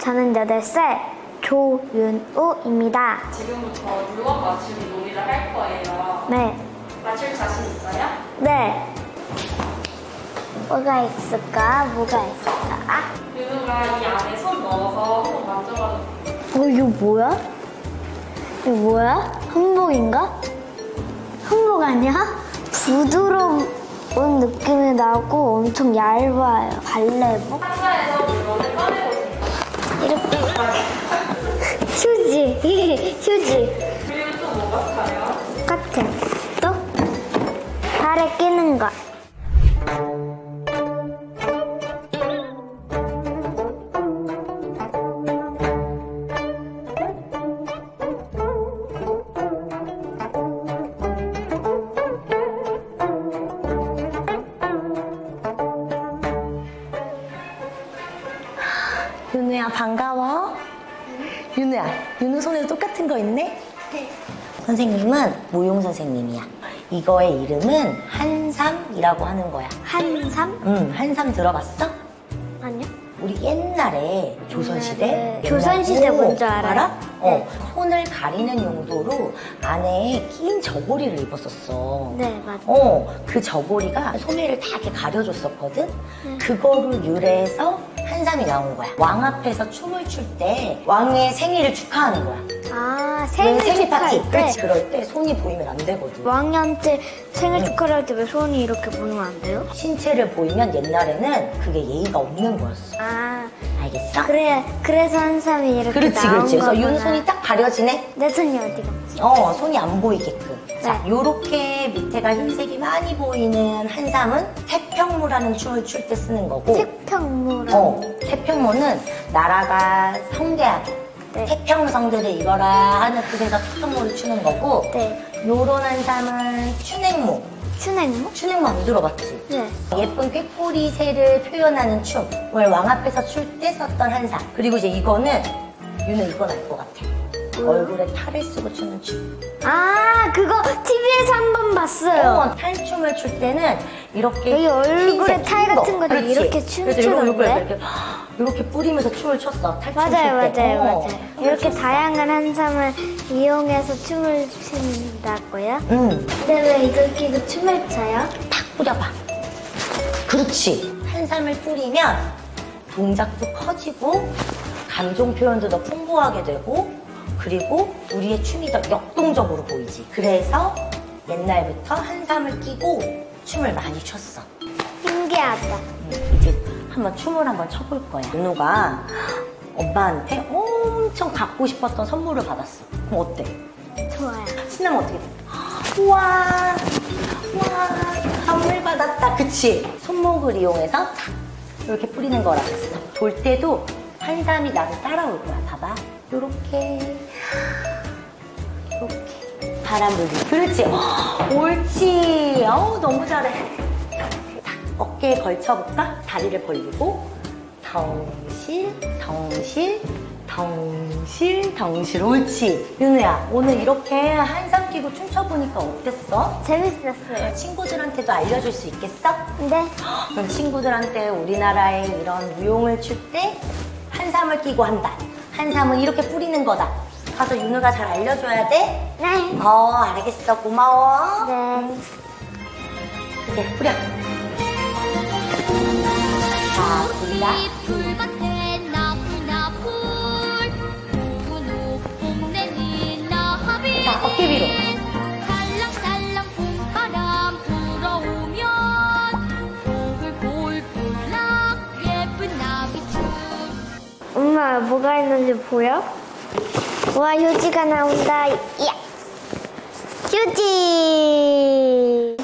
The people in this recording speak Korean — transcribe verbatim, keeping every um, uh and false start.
저는 여덟 살 조윤우입니다. 지금부터 물건 맞추기 놀이를 할 거예요. 네. 맞출 자신 있어요? 네. 뭐가 있을까? 뭐가 있을까? 윤우가 이 안에 손 넣어서 한번 만져봐도 돼요. 어, 이거 뭐야? 이거 뭐야? 한복인가? 한복 아니야? 부드러운 느낌이 나고 엄청 얇아요. 발레복? 상자에서 물건을 꺼내보세요. 이렇게. 휴지. 휴지. 그리고 또 뭐 같아요? 같아. 또? 발에 끼는 거. 윤우야 반가워. 윤우야, 윤우 손에도 똑같은 거 있네? 네. 선생님은 무용 선생님이야. 이거의 이름은 한삼이라고 하는 거야. 한삼? 응, 한삼 들어봤어? 아니요. 우리 옛날에 조선시대? 네, 조선시대 옛날에- 뭔지 알아요? 알아? 어, 네. 손을 가리는 용도로 안에 긴 저고리를 입었었어. 네, 맞아요. 어, 그 저고리가 소매를 다 이렇게 가려줬었거든? 네. 그거를 유래해서 한삼이 나온 거야. 왕 앞에서 춤을 출 때 왕의 생일을 축하하는 거야. 아, 왜 생일 축하할 파티. 때 그렇지. 그럴 때 손이 보이면 안 되거든. 왕년때 생일 응. 축하를 할 때 왜 손이 이렇게 보이면 안 돼요? 신체를 보이면 옛날에는 그게 예의가 없는 거였어. 아, 알겠어? 그래, 그래서 한삼이 이렇게 그렇지, 나온 그렇지. 그래서 거구나. 윤 손이 딱 가려지네? 내 손이 어디 갔지? 어, 손이 안 보이게끔. 자, 네. 요렇게 밑에가 흰색이 많이 보이는 한삼은 태평무라는 춤을 출 때 쓰는 거고. 태평무라. 어, 태평무는 나라가 성대하고 네. 태평성대를 이거라 하는 뜻에서 태평무를 추는 거고. 네. 요런 한삼은 춘행무. 춘행무? 춘행무 안 들어봤지? 네. 예쁜 꾀꼬리 새를 표현하는 춤을 왕 앞에서 출 때 썼던 한삼. 그리고 이제 이거는 윤우 이건 알 것 같아. 얼굴에 탈을 쓰고 추는 춤. 아, 그거 티비에서 한 번 봤어요. 어, 탈춤을 출 때는 이렇게 여기 얼굴에 흰색 탈 흰 같은 거. 거를 그렇지. 이렇게 춤 그래서 이렇게, 추던데? 이렇게, 이렇게, 이렇게 뿌리면서 춤을 췄어. 탈춤 맞아요, 출 때. 맞아요, 어. 맞아요. 이렇게 다양한 한삼을 이용해서 춤을 춘다고요? 응. 근데 왜 이렇게 춤을 춰요? 탁 뿌려봐. 그렇지. 한삼을 뿌리면 동작도 커지고 감정 표현도 더 풍부하게 되고 그리고 우리의 춤이 더 역동적으로 보이지. 그래서 옛날부터 한삼을 끼고 춤을 많이 췄어. 신기하다. 음, 이제 한번 춤을 한번 춰볼 거야. 윤우가 엄마한테 엄청 갖고 싶었던 선물을 받았어. 그럼 어때? 좋아요. 신나면 어떻게 돼? 우와, 우와, 선물 받았다. 그치? 손목을 이용해서 탁 이렇게 뿌리는 거라 했어. 돌 때도 한삼이 나를 따라올 거야. 봐봐. 요렇게, 요렇게. 바람 불기. 그렇지. 어, 옳지. 어우, 너무 잘해. 탁, 어깨에 걸쳐볼까? 다리를 벌리고. 덩실, 덩실, 덩실, 덩실. 옳지. 윤우야, 오늘 이렇게 한삼 끼고 춤춰보니까 어땠어? 재밌었어요. 친구들한테도 알려줄 수 있겠어? 네. 그럼 친구들한테 우리나라의 이런 무용을 출 때 한삼을 끼고 한다. 한삼은 이렇게 뿌리는 거다. 가서 윤우가 잘 알려줘야 돼? 네. 어, 알겠어. 고마워. 네. 이렇게 뿌려. 자, 뿌리다. 붉은 나풀나풀 고운 옥봄내는 나비 자, 어깨 위로. 살랑살랑 봄바람 불어오면 볼볼볼락 예쁜 나비춤. 엄마, 뭐가 있는지 보여? 와, 휴지가 나온다. 야! 휴지!